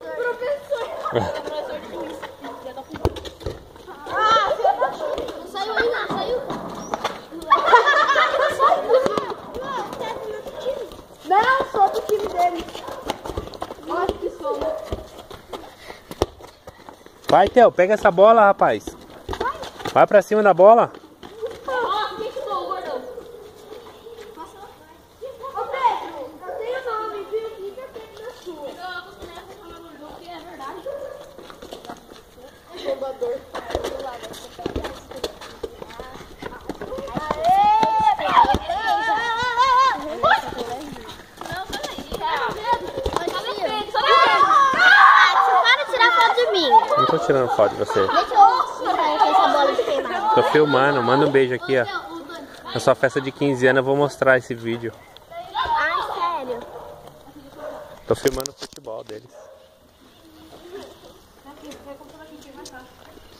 Professor de juiz. Ah, não saiu aí, não saiu. Não, sou do time dele. Olha que som. Vai, Theo, pega essa bola, rapaz. Vai pra cima da bola. Não tô tirando foto de você. Deixa eu tirar essa bola de queimada. Tô filmando, manda um beijo aqui, ó. Na sua festa de 15 anos eu vou mostrar esse vídeo. Ai, sério? Tô filmando o futebol deles.